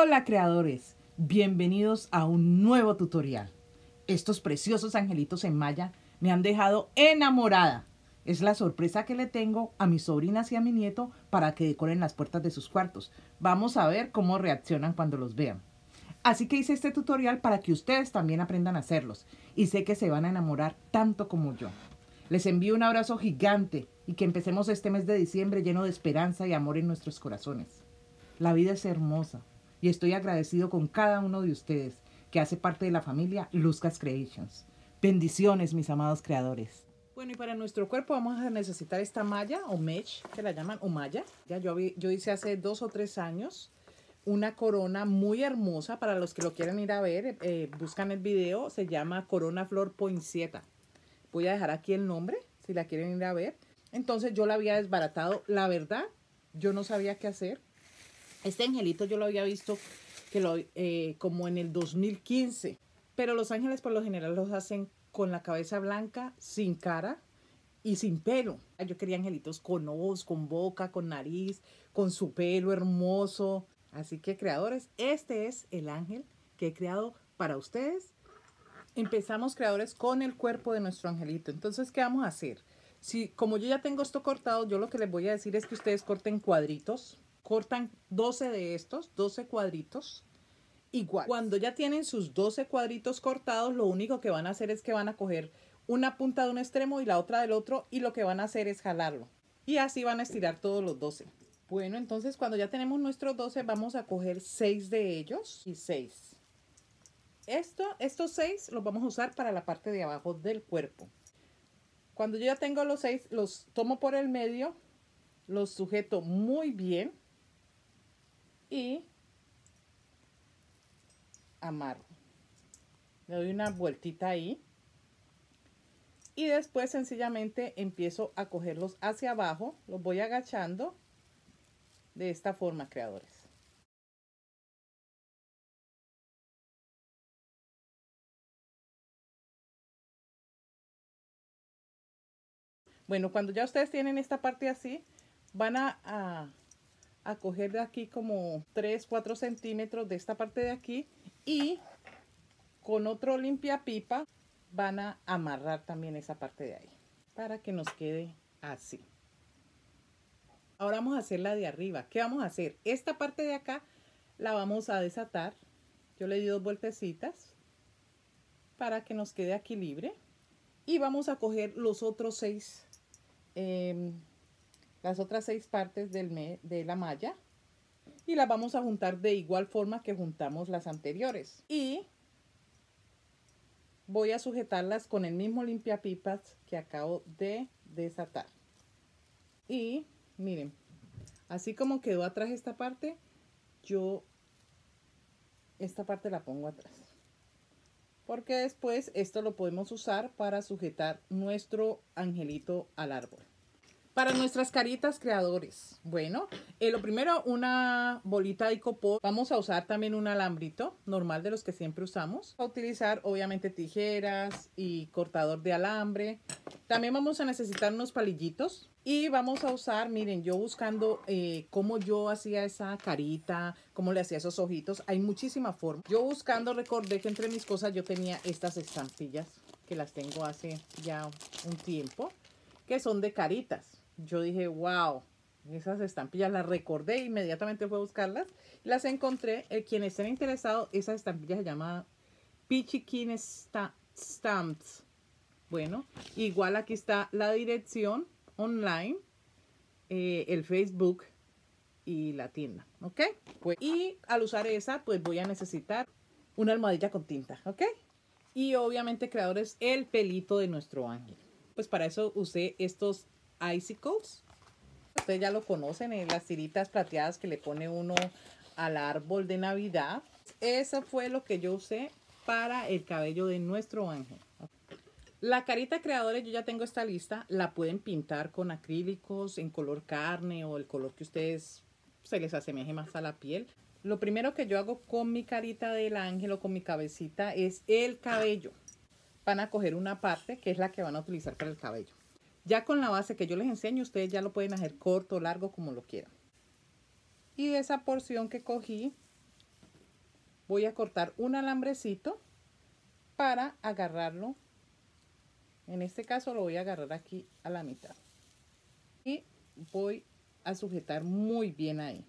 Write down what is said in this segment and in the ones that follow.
Hola creadores, bienvenidos a un nuevo tutorial. Estos preciosos angelitos en malla me han dejado enamorada. Es la sorpresa que le tengo a mis sobrinas y a mi nieto para que decoren las puertas de sus cuartos. Vamos a ver cómo reaccionan cuando los vean. Así que hice este tutorial para que ustedes también aprendan a hacerlos y sé que se van a enamorar tanto como yo. Les envío un abrazo gigante y que empecemos este mes de diciembre lleno de esperanza y amor en nuestros corazones. La vida es hermosa y estoy agradecido con cada uno de ustedes que hace parte de la familia Luzcas Creations. Bendiciones, mis amados creadores. Bueno, y para nuestro cuerpo vamos a necesitar esta malla o mesh, que la llaman o malla. Ya yo hice hace 2 o 3 años una corona muy hermosa. Para los que lo quieran ir a ver, buscan el video, se llama Corona Flor Poinsettia. Voy a dejar aquí el nombre si la quieren ir a ver. Entonces yo la había desbaratado. La verdad, yo no sabía qué hacer. Este angelito yo lo había visto como en el 2015. Pero los ángeles por lo general los hacen con la cabeza blanca, sin cara y sin pelo. Yo quería angelitos con ojos, con boca, con nariz, con su pelo hermoso. Así que creadores, este es el ángel que he creado para ustedes. Empezamos, creadores, con el cuerpo de nuestro angelito. Entonces, ¿qué vamos a hacer? Como yo ya tengo esto cortado, yo lo que les voy a decir es que ustedes corten cuadritos. Cortan 12 de estos, 12 cuadritos. Igual, cuando ya tienen sus 12 cuadritos cortados, lo único que van a hacer es que van a coger una punta de un extremo y la otra del otro, y lo que van a hacer es jalarlo. Y así van a estirar todos los 12. Bueno, entonces cuando ya tenemos nuestros 12, vamos a coger 6 de ellos y 6. Estos 6 los vamos a usar para la parte de abajo del cuerpo. Cuando yo ya tengo los 6, los tomo por el medio, los sujeto muy bien y amarro. Le doy una vueltita ahí y después sencillamente empiezo a cogerlos hacia abajo. Los voy agachando de esta forma, creadores. Bueno, cuando ya ustedes tienen esta parte así, van a coger de aquí como 3-4 centímetros de esta parte de aquí y con otro limpiapipa van a amarrar también esa parte de ahí para que nos quede así. Ahora vamos a hacer la de arriba. ¿Qué vamos a hacer? Esta parte de acá la vamos a desatar. Yo le di 2 vueltecitas para que nos quede aquí libre. Y vamos a coger los otros 6, las otras 6 partes de la malla. Y las vamos a juntar de igual forma que juntamos las anteriores. Y voy a sujetarlas con el mismo limpiapipas que acabo de desatar. Y miren, así como quedó atrás esta parte, yo esta parte la pongo atrás. Porque después esto lo podemos usar para sujetar nuestro angelito al árbol. Para nuestras caritas, creadores, bueno, lo primero, una bolita de icopor. Vamos a usar también un alambrito normal de los que siempre usamos. A utilizar obviamente tijeras y cortador de alambre. También vamos a necesitar unos palillitos. Y vamos a usar, miren, yo buscando cómo yo hacía esa carita, cómo le hacía esos ojitos. Hay muchísimas formas. Yo buscando recordé que entre mis cosas yo tenía estas estampillas que las tengo hace ya un tiempo, que son de caritas. Yo dije, wow, esas estampillas las recordé, inmediatamente fui a buscarlas. Las encontré. Quienes estén interesados, esas estampillas se llaman Pichikin Stamps. Bueno, igual aquí está la dirección online, el Facebook y la tienda, ¿ok? Pues, y al usar esa, pues voy a necesitar una almohadilla con tinta, ¿ok? Y obviamente, creadores, el pelito de nuestro ángel. Pues para eso usé estos icicles. Ustedes ya lo conocen, las tiritas plateadas que le pone uno al árbol de Navidad. Eso fue lo que yo usé para el cabello de nuestro ángel. La carita, creadores, yo ya tengo esta lista. La pueden pintar con acrílicos en color carne o el color que ustedes se les asemeje más a la piel. Lo primero que yo hago con mi carita del ángel o con mi cabecita es el cabello. Van a coger una parte que es la que van a utilizar para el cabello. Ya con la base que yo les enseño, ustedes ya lo pueden hacer corto, largo, como lo quieran. Y de esa porción que cogí, voy a cortar un alambrecito para agarrarlo. En este caso lo voy a agarrar aquí a la mitad. Y voy a sujetar muy bien ahí.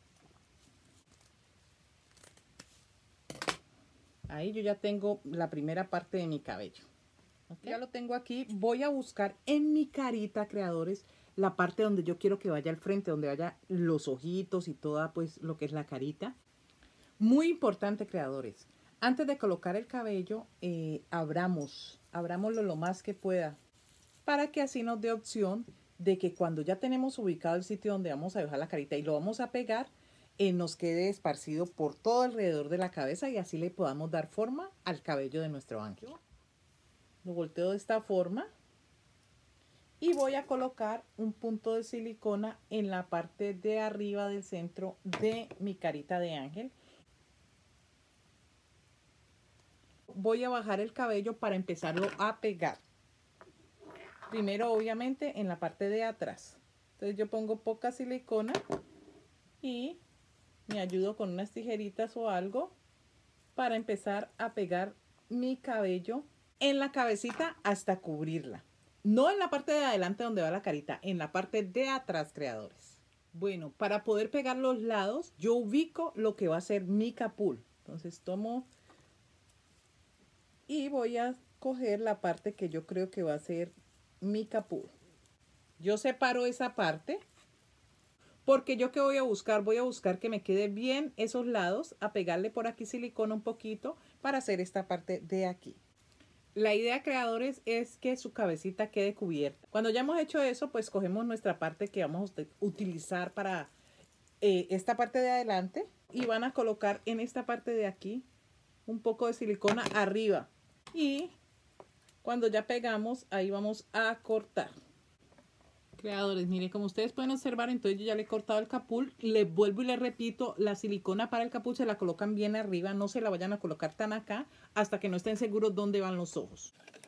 Ahí yo ya tengo la primera parte de mi cabello. ¿Okay? Ya lo tengo aquí. Voy a buscar en mi carita, creadores, la parte donde yo quiero que vaya al frente, donde vaya los ojitos y toda pues lo que es la carita. Muy importante, creadores. Antes de colocar el cabello, abrámoslo lo más que pueda, para que así nos dé opción de que cuando ya tenemos ubicado el sitio donde vamos a dejar la carita y lo vamos a pegar, nos quede esparcido por todo alrededor de la cabeza y así le podamos dar forma al cabello de nuestro ángel. Lo volteo de esta forma y voy a colocar un punto de silicona en la parte de arriba del centro de mi carita de ángel. Voy a bajar el cabello para empezarlo a pegar. Primero, obviamente, en la parte de atrás. Entonces yo pongo poca silicona y me ayudo con unas tijeritas o algo para empezar a pegar mi cabello en la cabecita hasta cubrirla. No en la parte de adelante donde va la carita, en la parte de atrás, creadores. Bueno, para poder pegar los lados, yo ubico lo que va a ser mi capul. Entonces tomo y voy a coger la parte que yo creo que va a ser mi capul. Yo separo esa parte porque yo que voy a buscar que me quede bien esos lados, a pegarle por aquí silicona un poquito para hacer esta parte de aquí. La idea, creadores, es que su cabecita quede cubierta. Cuando ya hemos hecho eso, pues cogemos nuestra parte que vamos a utilizar para esta parte de adelante y van a colocar en esta parte de aquí un poco de silicona arriba. Y cuando ya pegamos, ahí vamos a cortar. Creadores, miren, como ustedes pueden observar, entonces yo ya le he cortado el capul. Les vuelvo y les repito, la silicona para el capul se la colocan bien arriba. No se la vayan a colocar tan acá hasta que no estén seguros dónde van los ojos.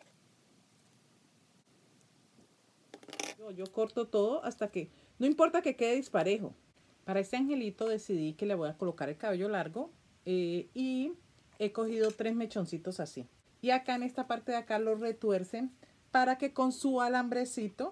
Yo corto todo hasta que, no importa que quede disparejo. Para este angelito decidí que le voy a colocar el cabello largo y he cogido 3 mechoncitos así. Y acá en esta parte de acá lo retuercen para que con su alambrecito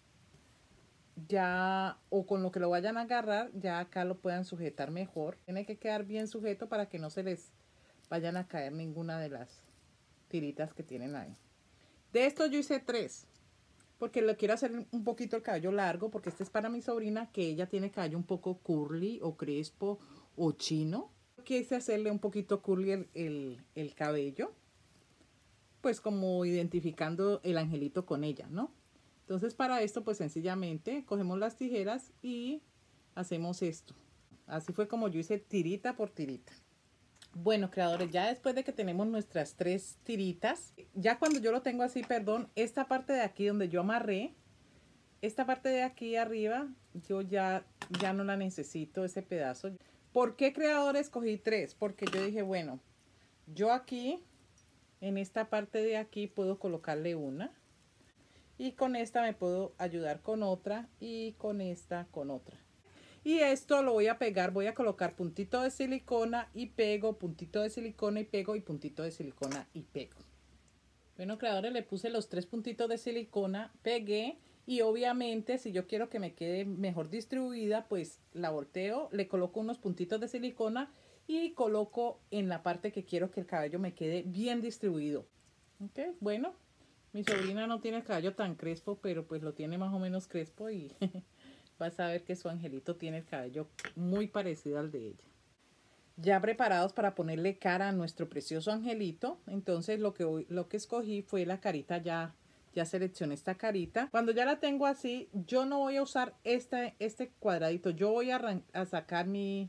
ya, o con lo que lo vayan a agarrar, ya acá lo puedan sujetar mejor. Tiene que quedar bien sujeto para que no se les vayan a caer ninguna de las tiritas que tienen ahí. De esto yo hice 3, porque le quiero hacer un poquito el cabello largo, porque este es para mi sobrina, que ella tiene cabello un poco curly o crespo o chino. Quise hacerle un poquito curly el cabello, pues como identificando el angelito con ella, ¿no? Entonces para esto pues sencillamente cogemos las tijeras y hacemos esto. Así fue como yo hice tirita por tirita. Bueno, creadores, ya después de que tenemos nuestras 3 tiritas, ya cuando yo lo tengo así, perdón, esta parte de aquí donde yo amarré, esta parte de aquí arriba, yo ya no la necesito, ese pedazo. ¿Por qué, creadores, cogí 3? Porque yo dije, bueno, yo aquí, en esta parte de aquí puedo colocarle una. Y con esta me puedo ayudar con otra y con esta con otra. Y esto lo voy a pegar, voy a colocar puntito de silicona y pego, puntito de silicona y pego y puntito de silicona y pego. Bueno, creadores, le puse los 3 puntitos de silicona, pegué y obviamente si yo quiero que me quede mejor distribuida, pues la volteo, le coloco unos puntitos de silicona y coloco en la parte que quiero que el cabello me quede bien distribuido. Ok, bueno. Mi sobrina no tiene el cabello tan crespo, pero pues lo tiene más o menos crespo y vas a ver que su angelito tiene el cabello muy parecido al de ella. Ya preparados para ponerle cara a nuestro precioso angelito, entonces lo que escogí fue la carita, ya seleccioné esta carita. Cuando ya la tengo así, yo no voy a usar este cuadradito, yo voy a sacar mi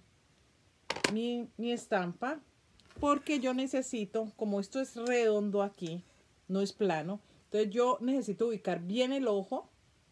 estampa porque yo necesito, como esto es redondo aquí, no es plano, entonces yo necesito ubicar bien el ojo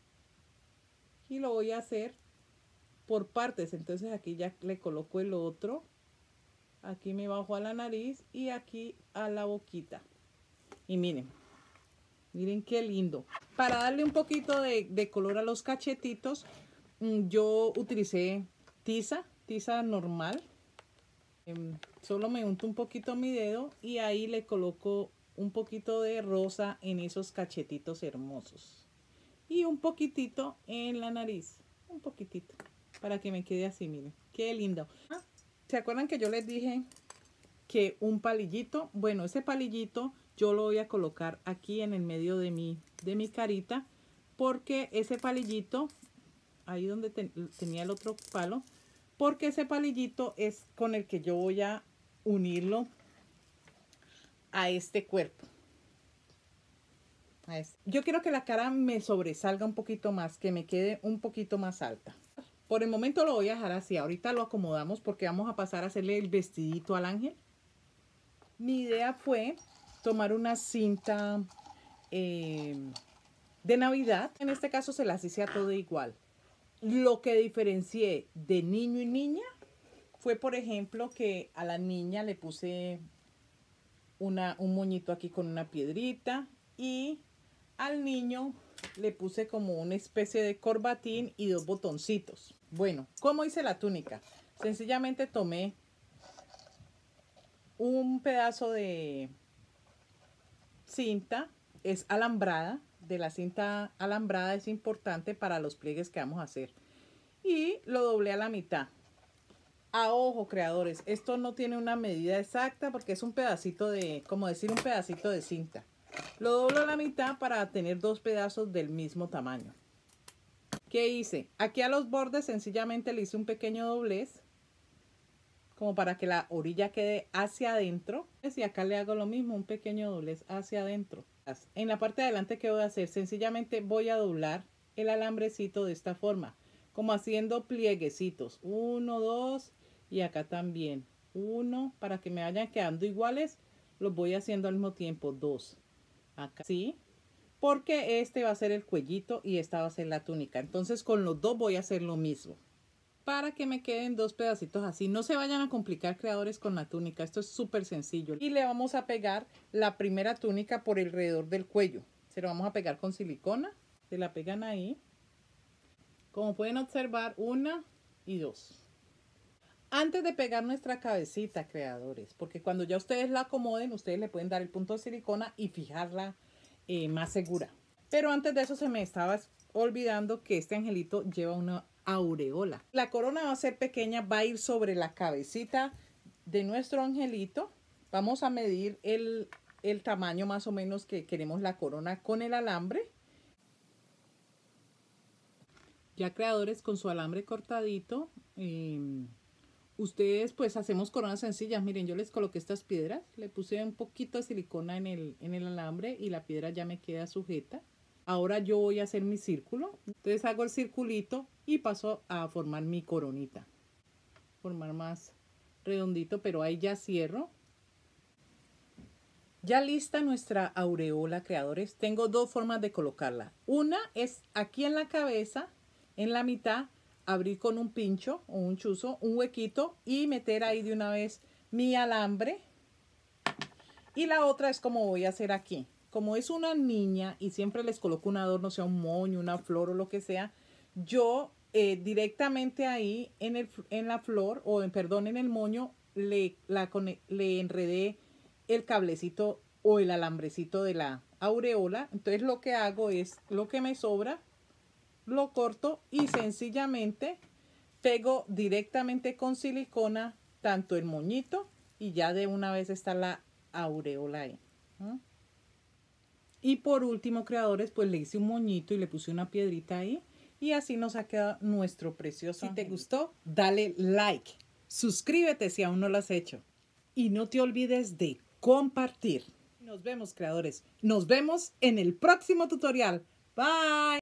y lo voy a hacer por partes. Entonces aquí ya le coloco el otro, aquí me bajo a la nariz y aquí a la boquita. Y miren qué lindo. Para darle un poquito de color a los cachetitos, yo utilicé tiza normal. Solo me unto un poquito mi dedo y ahí le coloco un poquito de rosa en esos cachetitos hermosos. Y un poquitito en la nariz. Un poquitito. Para que me quede así, miren. Qué lindo. ¿Se acuerdan que yo les dije que un palillito? Bueno, ese palillito yo lo voy a colocar aquí en el medio de mi carita. Porque ese palillito, ahí donde tenía el otro palo, porque ese palillito es con el que yo voy a unirlo a este cuerpo. Yo quiero que la cara me sobresalga un poquito más, que me quede un poquito más alta. Por el momento lo voy a dejar así. Ahorita lo acomodamos porque vamos a pasar a hacerle el vestidito al ángel. Mi idea fue tomar una cinta de Navidad. En este caso se las hice a todo igual. Lo que diferencié de niño y niña fue, por ejemplo, que a la niña le puse un moñito aquí con una piedrita y al niño le puse como una especie de corbatín y 2 botoncitos. Bueno, ¿cómo hice la túnica? Sencillamente tomé un pedazo de cinta, es alambrada. De la cinta alambrada es importante para los pliegues que vamos a hacer. Y lo doblé a la mitad. A ojo, creadores, esto no tiene una medida exacta porque es un pedacito de, como decir, un pedacito de cinta. Lo doblo a la mitad para tener 2 pedazos del mismo tamaño. ¿Qué hice? Aquí a los bordes sencillamente le hice un pequeño doblez, como para que la orilla quede hacia adentro. Y acá le hago lo mismo, un pequeño doblez hacia adentro. En la parte de adelante, ¿qué voy a hacer? Sencillamente voy a doblar el alambrecito de esta forma, como haciendo plieguecitos. 1, 2 y acá también. 1, para que me vayan quedando iguales, los voy haciendo al mismo tiempo. 2. Acá, ¿sí? Porque este va a ser el cuellito y esta va a ser la túnica. Entonces con los dos voy a hacer lo mismo. Para que me queden 2 pedacitos así. No se vayan a complicar, creadores, con la túnica. Esto es súper sencillo. Y le vamos a pegar la primera túnica por alrededor del cuello. Se lo vamos a pegar con silicona. Se la pegan ahí. Como pueden observar, 1 y 2. Antes de pegar nuestra cabecita, creadores, porque cuando ya ustedes la acomoden, ustedes le pueden dar el punto de silicona y fijarla más segura. Pero antes de eso se me estaba olvidando que este angelito lleva una aureola. La corona va a ser pequeña, va a ir sobre la cabecita de nuestro angelito. Vamos a medir el tamaño más o menos que queremos la corona con el alambre. Ya, creadores, con su alambre cortadito, ustedes pues hacemos coronas sencillas. Miren, yo les coloqué estas piedras, le puse un poquito de silicona en el alambre y la piedra ya me queda sujeta. Ahora yo voy a hacer mi círculo. Entonces hago el circulito y paso a formar mi coronita. Formar más redondito, pero ahí ya cierro. Ya lista nuestra aureola, creadores. Tengo 2 formas de colocarla. Una es aquí en la cabeza, en la mitad, abrir con un pincho o un chuzo, un huequito y meter ahí de una vez mi alambre. Y la otra es como voy a hacer aquí. Como es una niña y siempre les coloco un adorno, sea un moño, una flor o lo que sea, yo directamente ahí en la flor, o perdón, en el moño, le enredé el cablecito o el alambrecito de la aureola. Entonces lo que hago es, lo que me sobra, lo corto y sencillamente pego directamente con silicona tanto el moñito y ya de una vez está la aureola ahí. Y por último, creadores, pues le hice un moñito y le puse una piedrita ahí. Y así nos ha quedado nuestro precioso. Si te gustó, dale like. Suscríbete si aún no lo has hecho. Y no te olvides de compartir. Nos vemos, creadores. Nos vemos en el próximo tutorial. Bye.